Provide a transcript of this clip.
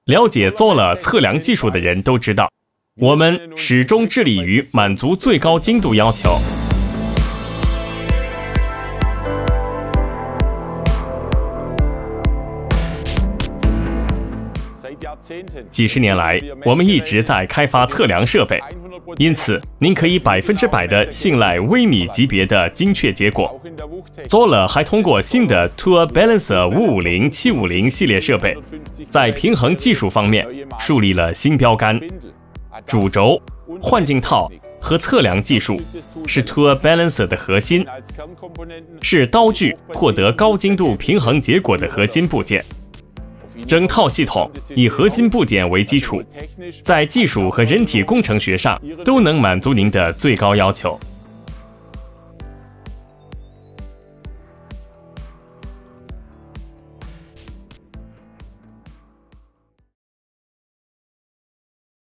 了解Zoller测量技术的人都知道，我们始终致力于满足最高精度要求。几十年来，我们一直在开发测量设备，因此您可以100%的信赖微米级别的精确结果。Zoller 还通过新的 Tour Balancer 550、750系列设备，在平衡技术方面树立了新标杆。主轴、换镜套和测量技术是 Tour Balancer 的核心，是刀具获得高精度平衡结果的核心部件。整套系统以核心部件为基础，在技术和人体工程学上都能满足您的最高要求。